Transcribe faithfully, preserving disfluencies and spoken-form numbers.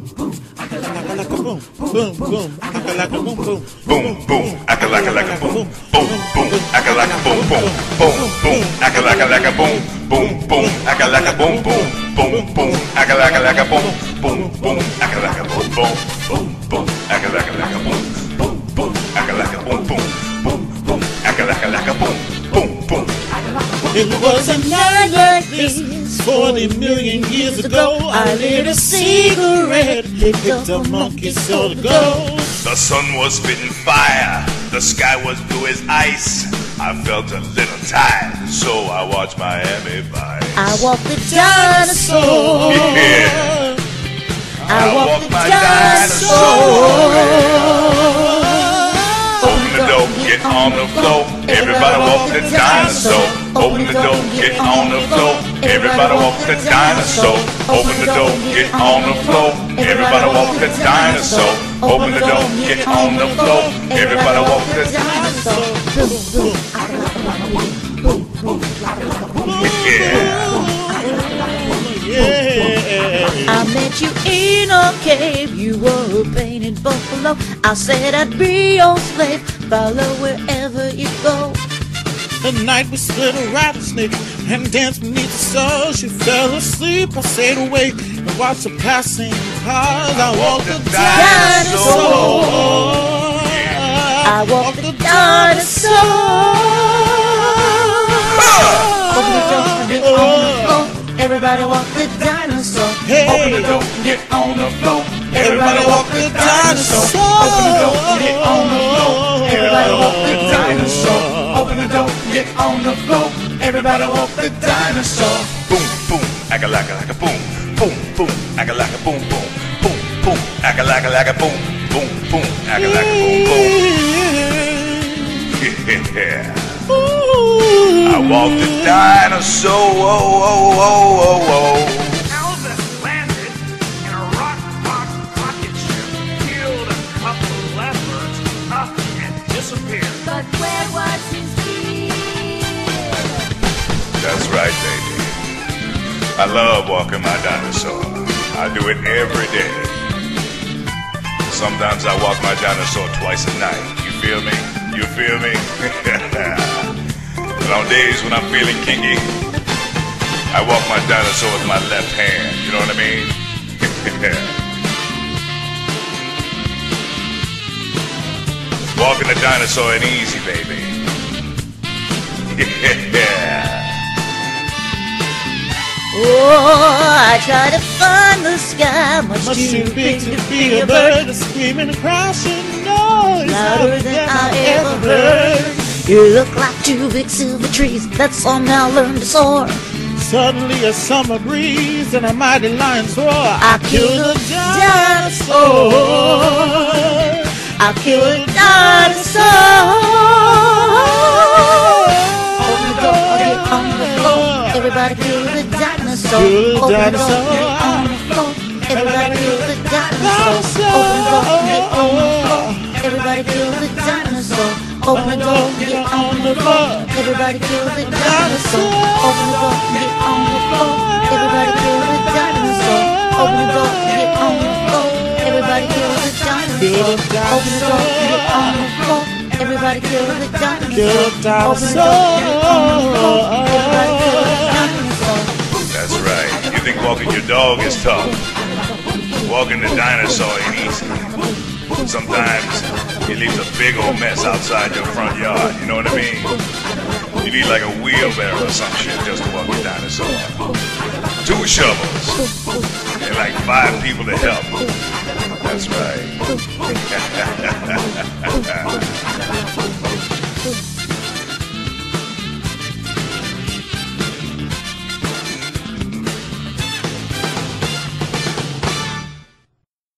boom, boom, akalaka boom, boom, Boom, boom, akalaka laka boom, boom, boom, akalaka boom, boom, boom, boom, akalaka laka boom, boom, boom, akalaka boom, boom, boom, boom, akalaka laka boom, boom, boom, akalaka boom, boom, boom, boom, akalaka laka boom, boom, boom, akalaka boom, boom, boom, boom, akalaka laka boom, boom, boom. It was a night like this, forty million years ago. I lit a cigarette, picked up a monkey, saw the gold. The sun was spitting fire, the sky was blue as ice. I felt a little tired, so I watched Miami Vice. I walked the dinosaur. Yeah. I walked the my dinosaur. Open the door, get on the floor. Everybody walk the dinosaur. Open the door, get on the floor. Everybody walk the dinosaur. Open the door, get on the floor. Everybody walk the dinosaur. Open the door, get on the floor. Everybody walk the dinosaur. Yeah. I met you in a cave, you were a painted buffalo. I said I'd be your slave, follow wherever you go. The night we split a rattlesnake and danced beneath the sun. She fell asleep, I stayed awake and watched the passing cars. I walked the dinosaur. I walked the dinosaur. Open the door and get on the floor. Everybody walk the dinosaur. Open the door and get on the floor. Everybody walk the dinosaur. Open the door and get on the floor. Everybody walk the dinosaur. Open the door and get on the floor. Everybody walk the dinosaur. Boom, boom, akalaka laka boom, boom, boom, akalaka boom, boom, boom, boom, akalaka laka boom, boom, boom, akalaka boom, boom. Yeah. I walked the dinosaur. Whoa, whoa, whoa, whoa, whoa. Elvis landed in a rock box rocket ship, killed a couple of leopards, up and disappeared. But where was his fear? That's right, baby. I love walking my dinosaur. I do it every day. Sometimes I walk my dinosaur twice a night. You feel me? You feel me? But on days when I'm feeling kinky, I walk my dinosaur with my left hand. You know what I mean? Walking the dinosaur ain't easy, baby. Yeah. Oh, I try to find the sky, much, Much too big to be a bird, screaming and crashing noise louder than I ever heard. You look like two big silver trees that somehow learned to soar. Suddenly a summer breeze and a mighty lion's roar. I killed a dinosaur. I killed a dinosaur. Open the door, get on the floor. Everybody kill the dinosaur. Open the door, get on the floor. Everybody kill the dinosaur. Open the door, get on the floor. Everybody kill the dinosaur. Open the door, get on the floor. Everybody kill the dinosaur. Open the door, get on the floor. Everybody kill the dinosaur. Open the door, get on the floor. Everybody kill the dinosaur. Open the door, get on the floor. Everybody kill the dinosaur. Open the door, get on the floor. Everybody kill the dinosaur. That's right. You think walking your dog is tough? Walking the dinosaur ain't easy. Sometimes it leaves a big old mess outside your front yard. You know what I mean? You need like a wheelbarrow or some shit just to walk your dinosaur. Two shovels and like five people to help. That's right.